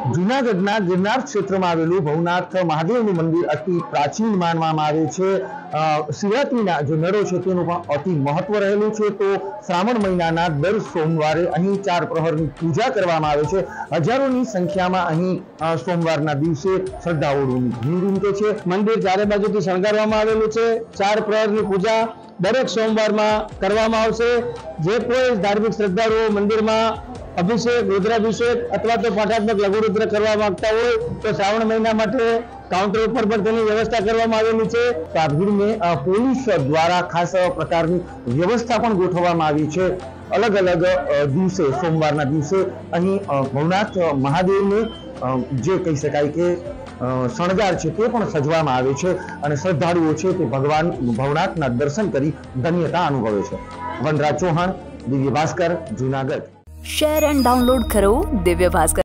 જૂનાગઢના ગિરનાર ક્ષેત્રમાં આવેલું ભવનાથ મહાદેવનું મંદિર અતિ પ્રાચીન માનવામાં આવે છે। શિવરાત્રિના જે મેળો છે તેનું પણ અતિ મહત્વ રહેલું છે। તો શ્રાવણ મહિનાના દર સોમવારે અહીં 4 પ્રહરની પૂજા કરવામાં આવે છે। હજારોની સંખ્યામાં અહીં સોમવારના દિવસે શ્રદ્ધાળુઓની ભીડ ઉમટે છે। મંદિર ચારે બાજુથી શણગારવામાં આવેલું છે। 4 પ્રહરની પૂજા દરેક સોમવારમાં કરવામાં આવશે। જે કોઈ ધાર્મિક શ્રદ્ધાળુઓ મંદિરમાં અભિષેક, રુદ્રાભિષેક अथवा तो पाठात्मक लघुरुद्र करवा मांगता हो तो श्रावण महीना माटे काउंटर पर पण तेनी व्यवस्था करवामां आवेली छे। तो आ भीड़ में पोलीस द्वारा खास प्रकारनी व्यवस्था पण गोठववामां आवी छे। अलग अलग दिवसे सोमवारना दिवसे अहीं भवनाथ महादेवने जे कही शकाय के शणगार छे ते पण सजवामां आवे छे अने श्रद्धाळुओ छे ते भगवान भवनाथना दर्शन करी धन्यता अनुभवे छे। Vanraj Chauhan, Divya Bhaskar, Junagadh. Share and download करो दिव्य भास्कर।